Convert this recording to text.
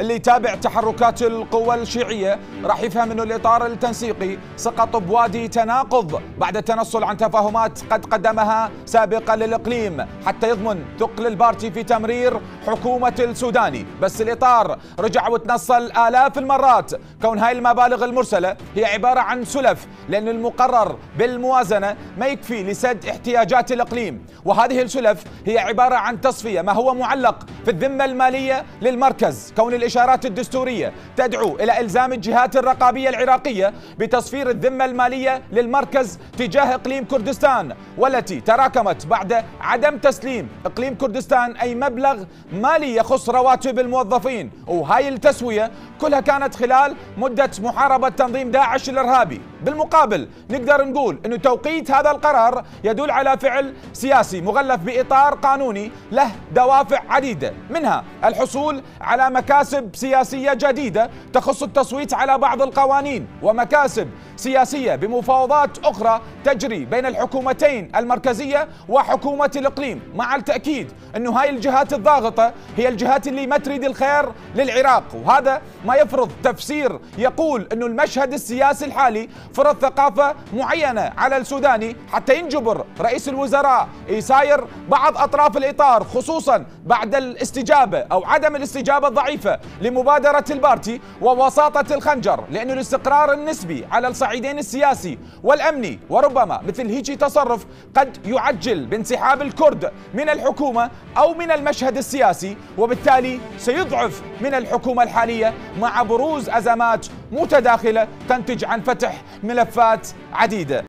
اللي يتابع تحركات القوى الشيعية راح يفهم أنه الإطار التنسيقي سقط بوادي تناقض بعد التنصل عن تفاهمات قد قدمها سابقا للإقليم حتى يضمن ثقل البارتي في تمرير حكومة السوداني. بس الإطار رجع وتنصل آلاف المرات كون هاي المبالغ المرسلة هي عبارة عن سلف، لأن المقرر بالموازنة ما يكفي لسد احتياجات الإقليم، وهذه السلف هي عبارة عن تصفية ما هو معلق في الذمة المالية للمركز، كون الإشارات الدستورية تدعو إلى إلزام الجهات الرقابية العراقية بتصفير الذمة المالية للمركز تجاه إقليم كردستان، والتي تراكمت بعد عدم تسليم إقليم كردستان أي مبلغ مالي يخص رواتب الموظفين. وهاي التسوية كلها كانت خلال مدة محاربة تنظيم داعش الإرهابي. بالمقابل نقدر نقول أنه توقيت هذا القرار يدل على فعل سياسي مغلف بإطار قانوني له دوافع عديدة، منها الحصول على مكاسب سياسية جديدة تخص التصويت على بعض القوانين، ومكاسب سياسية بمفاوضات أخرى تجري بين الحكومتين المركزية وحكومة الإقليم، مع التأكيد أنه هاي الجهات الضاغطة هي الجهات اللي ما تريد الخير للعراق. وهذا ما يفرض تفسير يقول أنه المشهد السياسي الحالي فرض ثقافة معينة على السوداني حتى ينجبر رئيس الوزراء يساير بعض أطراف الإطار، خصوصا بعد الاستجابة أو عدم الاستجابة الضعيفة لمبادرة البارتي ووساطة الخنجر، لأن الاستقرار النسبي على الصعيدين السياسي والأمني وربما مثل هيجي تصرف قد يعجل بانسحاب الكرد من الحكومة أو من المشهد السياسي، وبالتالي سيضعف من الحكومة الحالية مع بروز أزمات متداخلة تنتج عن فتح ملفات عديدة.